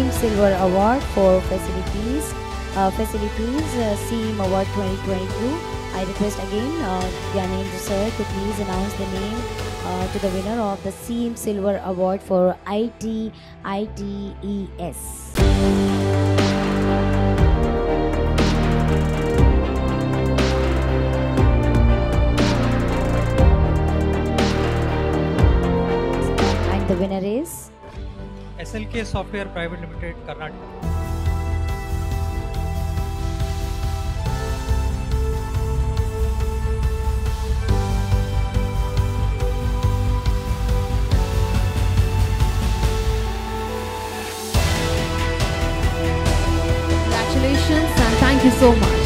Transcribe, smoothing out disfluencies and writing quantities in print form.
SEAM Silver Award for Facilities SEAM Award 2022. I request again JANITZA sir to please announce the name to the winner of the SEAM Silver Award for ITES. The winner is SLK Software Private Limited, Karnataka. Congratulations and thank you so much.